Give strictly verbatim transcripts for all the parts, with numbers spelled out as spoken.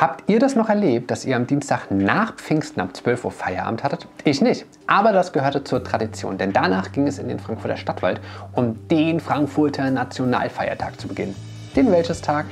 Habt ihr das noch erlebt, dass ihr am Dienstag nach Pfingsten ab zwölf Uhr Feierabend hattet? Ich nicht, aber das gehörte zur Tradition, denn danach ging es in den Frankfurter Stadtwald, um den Frankfurter Nationalfeiertag zu beginnen. Den Wäldchestag.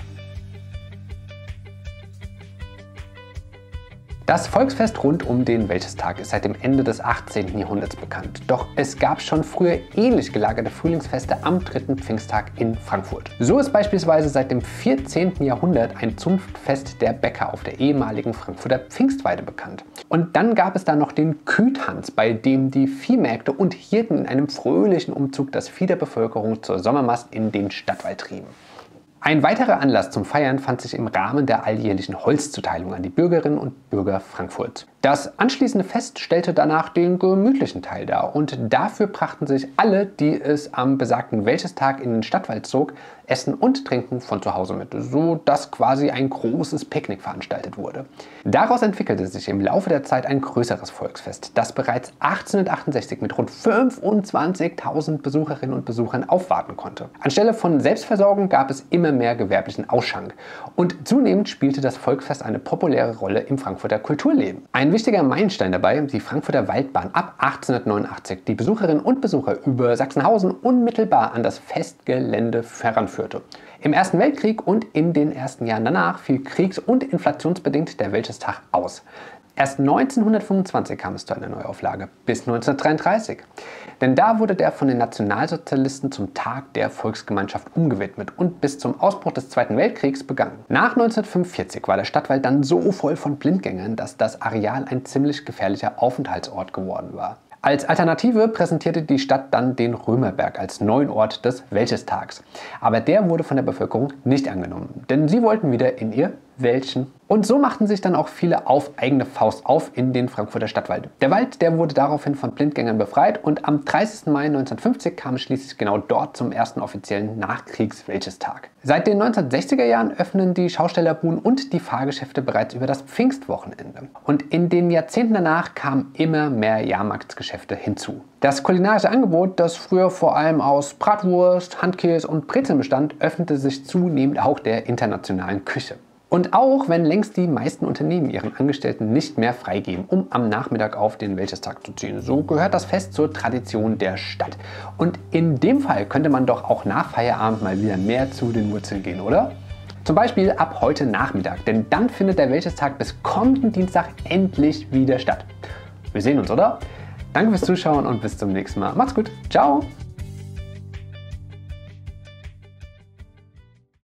Das Volksfest rund um den Wäldchestag ist seit dem Ende des achtzehnten Jahrhunderts bekannt. Doch es gab schon früher ähnlich gelagerte Frühlingsfeste am dritten Pfingsttag in Frankfurt. So ist beispielsweise seit dem vierzehnten Jahrhundert ein Zunftfest der Bäcker auf der ehemaligen Frankfurter Pfingstweide bekannt. Und dann gab es da noch den Kühtanz, bei dem die Viehmägde und Hirten in einem fröhlichen Umzug das Vieh der Bevölkerung zur Sommermast in den Stadtwald trieben. Ein weiterer Anlass zum Feiern fand sich im Rahmen der alljährlichen Holzzuteilung an die Bürgerinnen und Bürger Frankfurts. Das anschließende Fest stellte danach den gemütlichen Teil dar und dafür brachten sich alle, die es am besagten Wäldchestag in den Stadtwald zog, Essen und Trinken von zu Hause mit, so dass quasi ein großes Picknick veranstaltet wurde. Daraus entwickelte sich im Laufe der Zeit ein größeres Volksfest, das bereits achtzehnhundertachtundsechzig mit rund fünfundzwanzigtausend Besucherinnen und Besuchern aufwarten konnte. Anstelle von Selbstversorgung gab es immer mehr gewerblichen Ausschank und zunehmend spielte das Volksfest eine populäre Rolle im Frankfurter Kulturleben. Ein wichtiger Meilenstein dabei, die Frankfurter Waldbahn ab achtzehnhundertneunundachtzig, die Besucherinnen und Besucher über Sachsenhausen unmittelbar an das Festgelände heranführte. Im Ersten Weltkrieg und in den ersten Jahren danach fiel kriegs- und inflationsbedingt der Wäldchestag aus. Erst neunzehnhundertfünfundzwanzig kam es zu einer Neuauflage, bis neunzehnhundertdreiunddreißig. Denn da wurde der von den Nationalsozialisten zum Tag der Volksgemeinschaft umgewidmet und bis zum Ausbruch des Zweiten Weltkriegs begangen. Nach neunzehnhundertfünfundvierzig war der Stadtwald dann so voll von Blindgängern, dass das Areal ein ziemlich gefährlicher Aufenthaltsort geworden war. Als Alternative präsentierte die Stadt dann den Römerberg als neuen Ort des Wäldchestags. Aber der wurde von der Bevölkerung nicht angenommen, denn sie wollten wieder in ihr Wäldchen. Und so machten sich dann auch viele auf eigene Faust auf in den Frankfurter Stadtwald. Der Wald, der wurde daraufhin von Blindgängern befreit und am dreißigsten Mai neunzehnhundertfünfzig kam es schließlich genau dort zum ersten offiziellen Nachkriegs-Wäldchestag. Seit den neunzehnhundertsechziger Jahren öffnen die Schaustellerbuden und die Fahrgeschäfte bereits über das Pfingstwochenende. Und in den Jahrzehnten danach kamen immer mehr Jahrmarktsgeschäfte hinzu. Das kulinarische Angebot, das früher vor allem aus Bratwurst, Handkäse und Brezeln bestand, öffnete sich zunehmend auch der internationalen Küche. Und auch wenn längst die meisten Unternehmen ihren Angestellten nicht mehr freigeben, um am Nachmittag auf den Wäldchestag zu ziehen, so gehört das Fest zur Tradition der Stadt. Und in dem Fall könnte man doch auch nach Feierabend mal wieder mehr zu den Wurzeln gehen, oder? Zum Beispiel ab heute Nachmittag, denn dann findet der Wäldchestag bis kommenden Dienstag endlich wieder statt. Wir sehen uns, oder? Danke fürs Zuschauen und bis zum nächsten Mal. Macht's gut. Ciao!